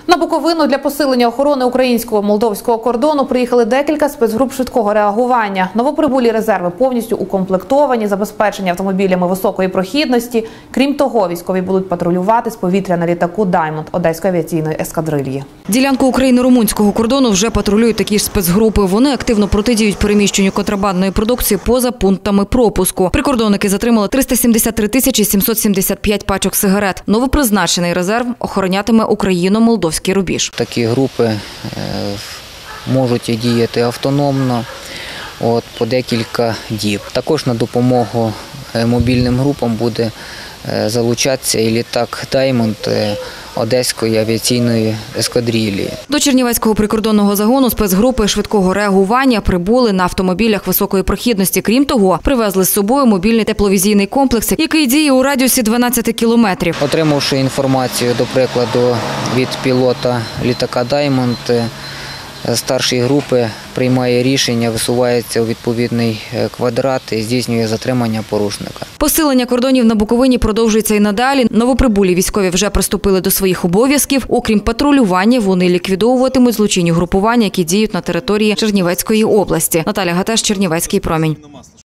На Буковину для посилення охорони українсько-молдовського кордону приїхали декілька спецгруп швидкого реагування. Новоприбулі резерви повністю укомплектовані, забезпечені автомобілями високої прохідності. Крім того, військові будуть патрулювати з повітря на літаку «Даймонд» Одеської авіаційної ескадрильї. Ділянку україно-румунського кордону вже патрулюють такі ж спецгрупи. Вони активно протидіють переміщенню контрабандної продукції поза пунктами пропуску. Прикордонники затримали 373 775 пачок сигарет. Новопризначений резерв охоронятиме україно-молдовський рубіж. Такі групи можуть діяти автономно по декілька діб. Також на допомогу мобільним групам буде залучатися і літак «Даймонд» Одеської авіаційної ескадрилії. До Чернівецького прикордонного загону спецгрупи швидкого реагування прибули на автомобілях високої прохідності. Крім того, привезли з собою мобільний тепловізійний комплекс, який діє у радіусі 12 кілометрів. Отримавши інформацію, до прикладу, від пілота літака «Даймонд», старший групи приймає рішення, висувається у відповідний квадрат і здійснює затримання порушника. Посилення кордонів на Буковині продовжується і надалі. Новоприбулі військові вже приступили до своїх обов'язків. Окрім патрулювання, вони ліквідовуватимуть злочинні групування, які діють на території Чернівецької області. Наталя Гатеш, Чернівецький промінь.